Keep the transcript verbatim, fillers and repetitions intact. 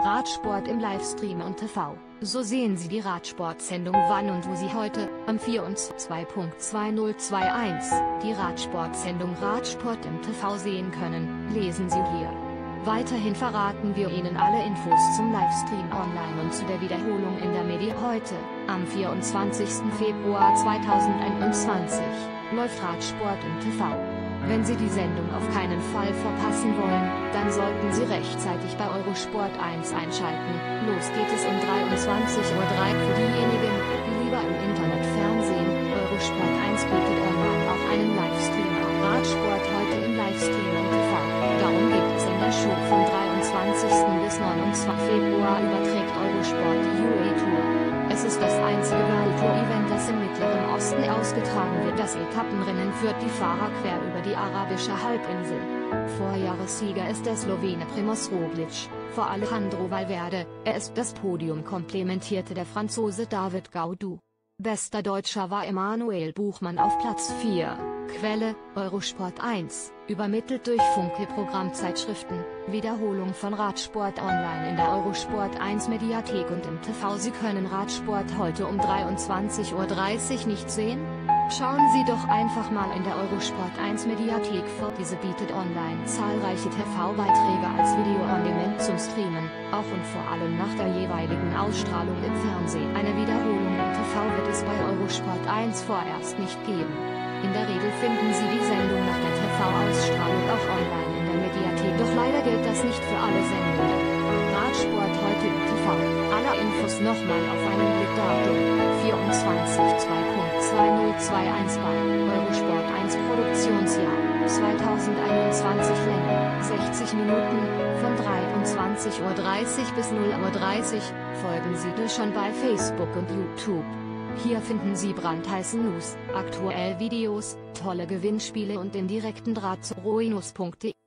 Radsport im Livestream und T V. So sehen Sie die Radsportsendung wann und wo Sie heute, am vierundzwanzigsten zweitausendzweiundzwanzig, die Radsportsendung Radsport im T V sehen können, lesen Sie hier. Weiterhin verraten wir Ihnen alle Infos zum Livestream online und zu der Wiederholung in der Medi. Heute, am vierundzwanzigsten Februar zweitausendeinundzwanzig, läuft Radsport im T V. Wenn Sie die Sendung auf keinen Fall verpassen wollen, dann sollten Sie rechtzeitig bei Eurosport eins einschalten. Los geht es um dreiundzwanzig Uhr drei für diejenigen, die lieber im Internet fernsehen. Eurosport eins bietet online auch einen Livestream an. Radsport heute im Livestream und T V. Darum geht es in der Show vom dreiundzwanzigsten bis neunundzwanzigsten Februar überträgt Eurosport die U A E Tour. Es ist das einzige World Tour Event, das im Mittleren Osten ausgetragen wird. Das Etappenrennen führt die Fahrer quer über die arabische Halbinsel. Vorjahressieger ist der Slowene Primož Roglič, vor Alejandro Valverde, er ist das Podium komplementierte der Franzose David Gaudu. Bester Deutscher war Emanuel Buchmann auf Platz vier. Quelle: Eurosport eins, übermittelt durch Funke Programmzeitschriften. Wiederholung von Radsport online in der Eurosport eins Mediathek und im T V. Sie können Radsport heute um dreiundzwanzig Uhr dreißig nicht sehen? Schauen Sie doch einfach mal in der Eurosport eins Mediathek vor. Diese bietet online zahlreiche T V-Beiträge als Video on Demand zum Streamen, auch und vor allem nach der jeweiligen Ausstrahlung im Fernsehen. Eine Wiederholung im T V wird es bei Eurosport eins vorerst nicht geben. In der Regel finden Sie die Sendung nach der T V-Ausstrahlung auch online in der Mediathek. Doch leider gilt das nicht für alle Sendungen. Radsport heute im T V. Alle Infos nochmal auf einen Blick. Datum: vierundzwanzigsten zweiten zweitausendzweiundzwanzig bei Eurosport eins. Produktionsjahr zweitausendeinundzwanzig. Länge sechzig Minuten, von dreiundzwanzig Uhr dreißig bis null Uhr dreißig. Folgen Sie dir schon bei Facebook und YouTube. Hier finden Sie brandheiße News, aktuelle Videos, tolle Gewinnspiele und den direkten Draht zu roinus punkt de.